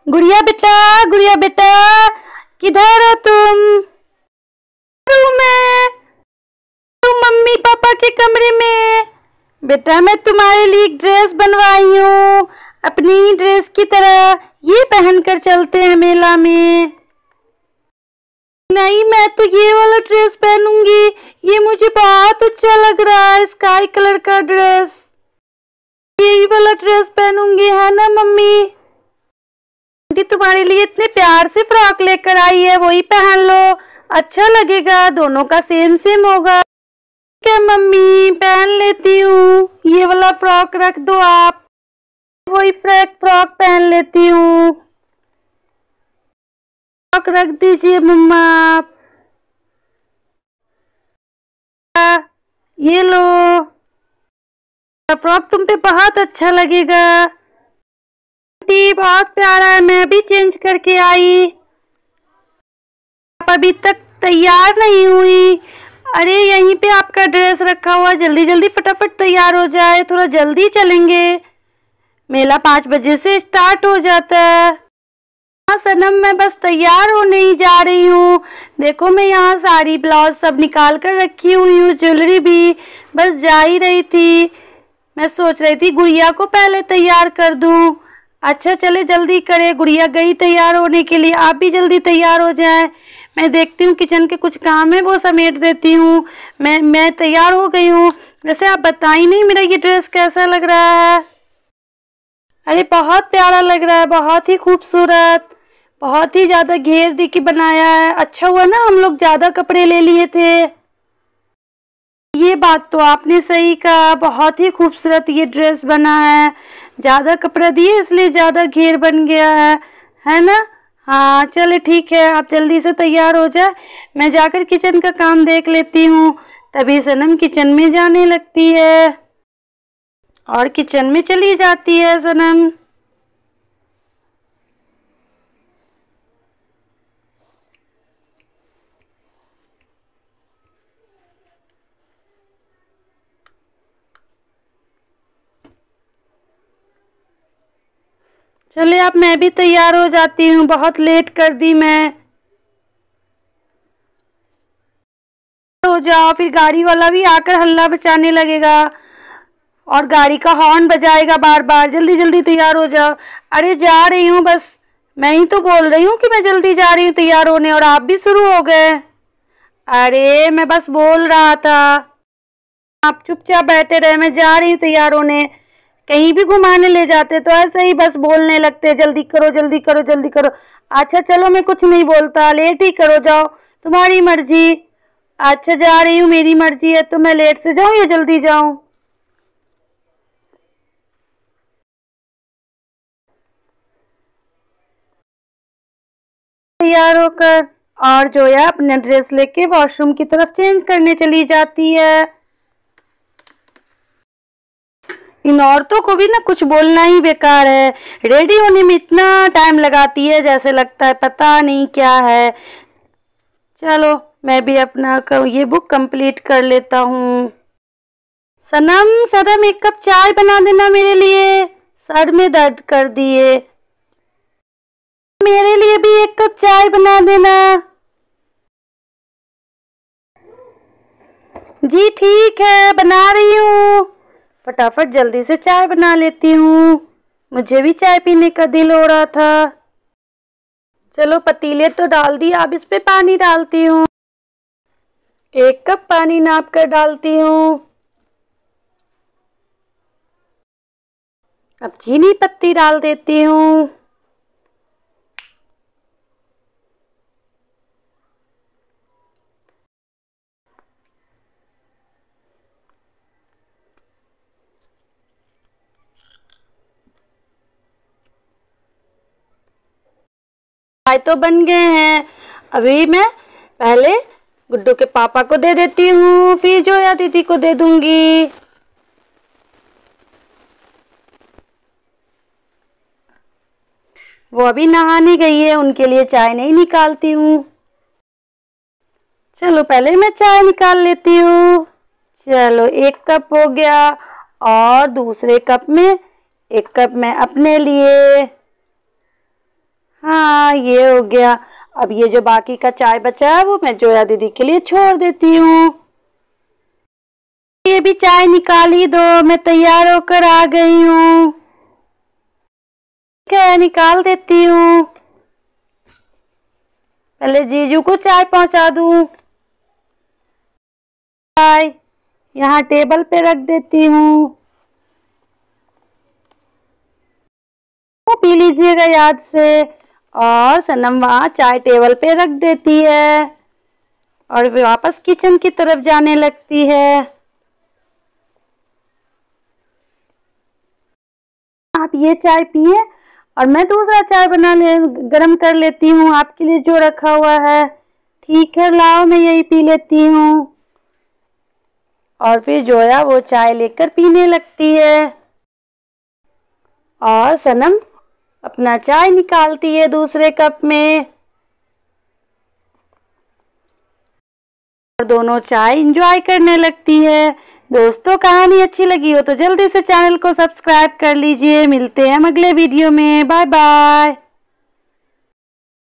गुड़िया बेटा, किधर हो तुम? मैं तुम मम्मी पापा के कमरे में। बेटा मैं तुम्हारे लिए एक ड्रेस बनवाई हूँ, अपनी ड्रेस की तरह। ये पहन कर चलते हैं मेला में। नहीं, मैं तो ये वाला ड्रेस पहनूंगी, ये मुझे बहुत अच्छा लग रहा है, स्काई कलर का ड्रेस। यही वाला ड्रेस पहनूंगी, है ना मम्मी? आंटी तुम्हारे लिए इतने प्यार से फ्रॉक लेकर आई है, वही पहन लो, अच्छा लगेगा, दोनों का सेम सेम होगा। क्या मम्मी, पहन लेती हूँ, ये वाला फ्रॉक रख दो आप, वही फ्रॉक पहन लेती हूँ। फ्रॉक रख दीजिए मम्मा आप। ये लो, फ्रॉक तुम पे बहुत अच्छा लगेगा। आंटी बहुत प्यारा है, मैं भी चेंज करके आई। आप अभी तक तैयार नहीं हुई। अरे यहीं पे आपका ड्रेस रखा हुआ, जल्दी जल्दी फटाफट तैयार हो जाए, थोड़ा जल्दी चलेंगे, मेला 5 बजे से स्टार्ट हो जाता है। हाँ सनम, मैं बस तैयार होने ही जा रही हूँ। देखो मैं यहाँ साड़ी ब्लाउज सब निकाल कर रखी हुई हूँ, ज्वेलरी भी, बस जा ही रही थी। मैं सोच रही थी गुड़िया को पहले तैयार कर दूँ। अच्छा चले जल्दी करे, गुड़िया गई तैयार होने के लिए, आप भी जल्दी तैयार हो जाए। मैं देखती हूँ किचन के कुछ काम है वो समेट देती हूँ। मैं तैयार हो गई हूँ। वैसे आप बताई नहीं मेरा ये ड्रेस कैसा लग रहा है? अरे बहुत प्यारा लग रहा है, बहुत ही खूबसूरत, बहुत ही ज्यादा घेर दी के बनाया है। अच्छा हुआ ना हम लोग ज्यादा कपड़े ले लिए थे। ये बात तो आपने सही कहा, बहुत ही खूबसूरत ये ड्रेस बना है। ज्यादा कपड़ा दिए इसलिए ज्यादा घेर बन गया है ना? हाँ चले ठीक है, आप जल्दी से तैयार हो जाए, मैं जाकर किचन का काम देख लेती हूँ। तभी सनम किचन में जाने लगती है और किचन में चली जाती है सनम। चले अब मैं भी तैयार हो जाती हूँ, बहुत लेट कर दी मैं। हो जाओ, फिर गाड़ी वाला भी आकर हल्ला मचाने लगेगा और गाड़ी का हॉर्न बजाएगा बार बार। जल्दी जल्दी तैयार हो जाओ। अरे जा रही हूँ, बस मैं ही तो बोल रही हूँ कि मैं जल्दी जा रही हूँ तैयार होने, और आप भी शुरू हो गए। अरे मैं बस बोल रहा था, आप चुपचाप बैठे रहे, मैं जा रही हूँ तैयार होने। कहीं भी घुमाने ले जाते तो ऐसे ही बस बोलने लगते, जल्दी करो जल्दी करो जल्दी करो। अच्छा चलो मैं कुछ नहीं बोलता, लेट ही करो, जाओ तुम्हारी मर्जी। अच्छा जा रही हूँ, मेरी मर्जी है, तो मैं लेट से जाऊँ या जल्दी जाऊँ? तैयार होकर और जोया अपना ड्रेस लेके वॉशरूम की तरफ चेंज करने चली जाती है। इन औरतों को भी ना कुछ बोलना ही बेकार है, रेडी होने में इतना टाइम लगाती है जैसे लगता है पता नहीं क्या है। चलो मैं भी अपना ये बुक कंप्लीट कर लेता हूँ। सनम सनम, एक कप चाय बना देना मेरे लिए, सर में दर्द कर दिए। मेरे लिए भी एक कप चाय बना देना। जी ठीक है, बना रही हूँ, फटाफट जल्दी से चाय बना लेती हूँ, मुझे भी चाय पीने का दिल हो रहा था। चलो पतीले तो डाल दिया, अब इस पे पानी डालती हूँ। 1 कप पानी नाप कर डालती हूँ। अब चीनी पत्ती डाल देती हूँ। चाय तो बन गए हैं, अभी मैं पहले गुड्डू के पापा को दे देती हूँ, फिर जोया दीदी को दे दूंगी। वो अभी नहाने गई है, उनके लिए चाय नहीं निकालती हूँ। चलो पहले मैं चाय निकाल लेती हूँ। चलो 1 कप हो गया, और दूसरे कप में 1 कप मैं अपने लिए। हाँ, ये हो गया। अब ये जो बाकी का चाय बचा है वो मैं जोया दीदी के लिए छोड़ देती हूँ। ये भी चाय निकाल ही दो, मैं तैयार होकर आ गई हूँ। ठीक है, निकाल देती हूँ। पहले जीजू को चाय पहुंचा दूँ। चाय यहाँ टेबल पे रख देती हूँ, वो पी लीजिएगा याद से। और सनम वहाँ चाय टेबल पे रख देती है और फिर वापस किचन की तरफ जाने लगती है। आप ये चाय पिए और मैं दूसरा चाय गरम कर लेती हूँ आपके लिए जो रखा हुआ है। ठीक है, लाओ मैं यही पी लेती हूँ। और फिर जोया वो चाय लेकर पीने लगती है और सनम अपना चाय निकालती है दूसरे कप में और दोनों चाय एंजॉय करने लगती है। दोस्तों, कहानी अच्छी लगी हो तो जल्दी से चैनल को सब्सक्राइब कर लीजिए। मिलते हैं हम अगले वीडियो में। Bye bye.